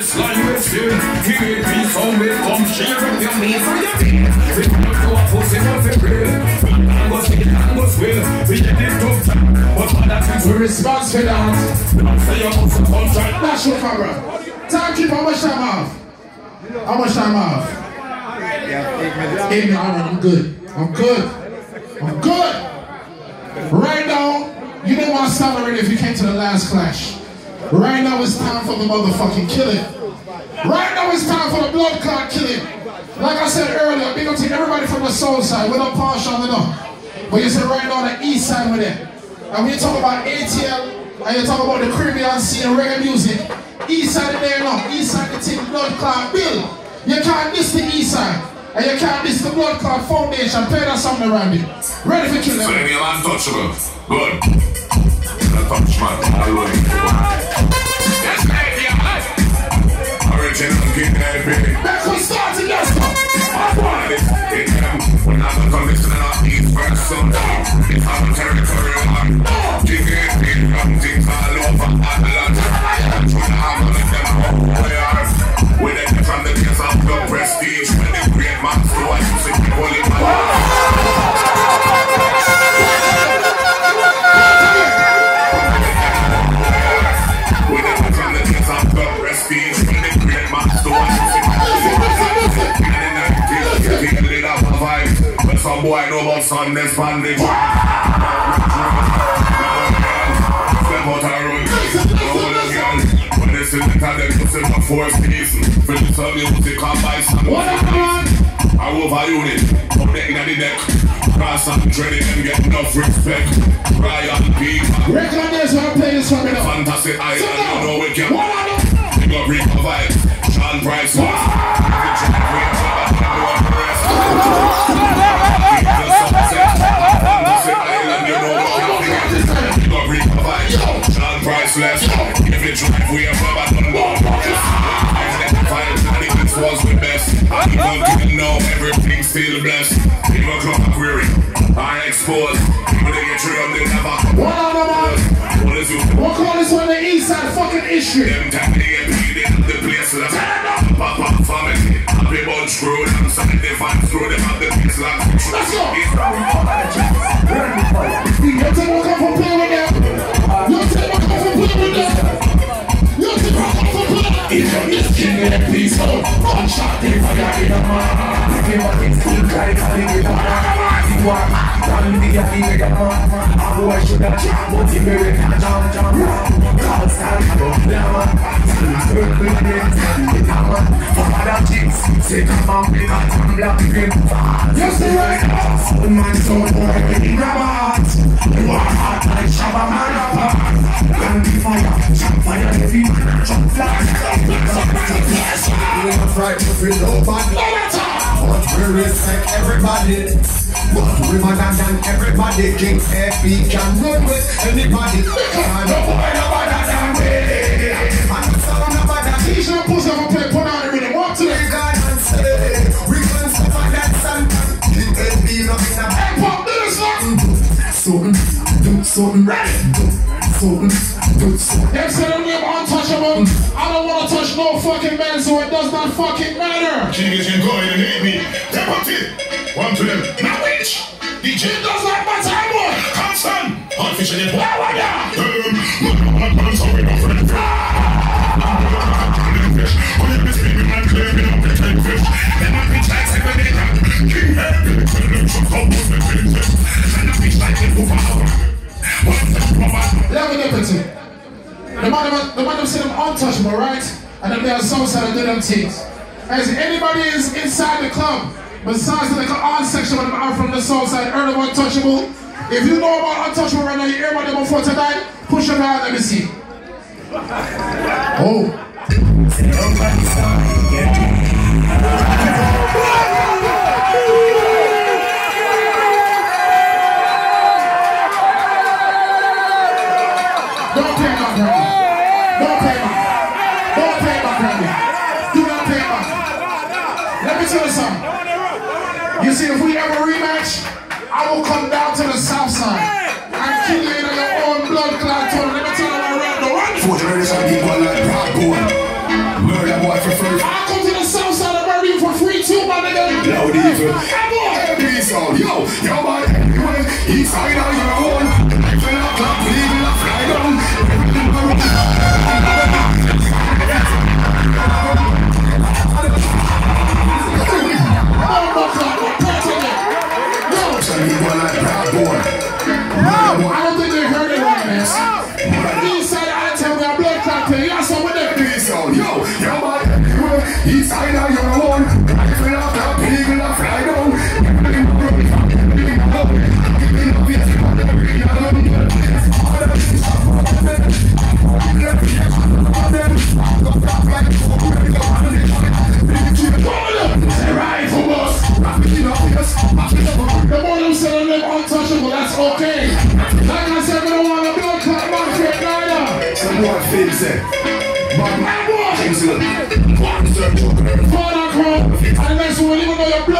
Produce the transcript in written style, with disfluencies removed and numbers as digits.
Waistline with skin. Give me peace on me. Come share up your meat for your feet. We come up to a pussy for the grill. Angos with Angos will. We get it tough time. But for that things we respond for that. Don't say you put some contract. That's your camera. Timekeeper, how much time off? How much time off? 8 minutes. Alright, I'm good. I'm good. I'm good. Right now, you didn't want to stop already if you came to the last clash. Right now it's time for the motherfucking killing. Right now it's time for the blood clot killing. Like I said earlier, big up to everybody from the soul side. We're not partial enough. But you said right now the east side with it. And when you talk about ATL, and you talk about the Caribbean scene and reggae music, east side there now, east side the team blood clot bill. You can't miss the east side. And you can't miss the blood clot foundation. Play that song around it. Ready for killing. So you're untouchable. Good. Touch man. Yes, baby. Original King Baby. That's what started, yes. When I'm a conviction and I'm east first son. If I'm a territorial man. King Baby. Things all over Ireland. I'm trying to hammer them up where they are. With it from the days of the prestige. When the great man so I used to be holy man. Some boy know about Sunday's bandage. Step out and run. When they see the time, they put it on force peace. For the sun, you put it on by some. I over unit. Up there in the deck. Cross and dreading and get enough respect. Ryan Peak. Reckon this one, play this one. Fantastic Island, you know we can. Big up Rico Vibes. Sean Price. Priceless. If you drive, we have rubber done one. And it was the best. People didn't know everything's still blessed. People club a query. I exposed. People they get through them, they never. What on the man? What call this one the east side fucking issue? Them time they get paid in the place left. Papa family. Happy bunch screw them. Some they find screw them at the place left. Let's go. You take what come for play with them. You take what come for play with them. You take what come for play. If you're this king in a piece of one shot, if I got in a man. If you want things to cry, calling it a man. You are done the young man. How I should have tried, but you very can't jump. God stand for the man. Circle again, the man. For other chicks, say come on, we got some black people. Just the right now. The man so boy, in the heart. You are hot like Shabba Man apart. Land the fire, jump fire, heavy man, jump flash. We are frightened to feel no bad. But we respect everybody. But we man than everybody. King FB can run with anybody. And no boy no better than we. And the sound of that. He's not pussy of a play, put on the rhythm. Walk to the God and say, we can suffer that sun. King FB no in a hey, pop, do this one. Something, do something, do something, do something. Them say the name untouchable. I don't want to touch no fucking man, so it does not fucking matter. King is in going and hate me. Step up to one to them. Now which? DJ does not matter anymore. Constant. Hard fish in it. Wow, yeah. I'm sorry, I'm for the fish. I'm the fish. I'm claiming up the kind fish. Then I pitch like 7 days. King head. Some cowboys and fish. And I pitch like it over hour. Let me get it. The man them say them untouchable, right? And then they are so sad and do them things. As anybody is inside the club, besides the art section when I'm from the soul side, heard of untouchable. If you know about untouchable right now, you hear about them before tonight, push your hand, let me see. Oh. Don't pay back, Randy. Don't pay back. Don't pay back, Randy. Do not pay back. Let me tell you something. You see, if we ever rematch, I will come down to the south side and kill you in your own blood clot tunnel. Let me tell you about Rando. Run! 4 generations people like Rock Gold. Murder for free. I come to the south side of Birmingham for free too, my nigga. Loud even. Every sound. Yo, man, anyway. East side of your own. Life in a club, leaving a fly down. I don't think they heard it right, man. East side, I tell me, I'm blood clot to you. Y'all saw what that Peace out. Yo, man, east side of your own. Life in a club, leaving a fly down. The more them say them untouchable, that's okay. Like I said, we don't want a blood clot mafia neither. Someone thinks it. But My boy, things look. quote unquote, and next one, even though you're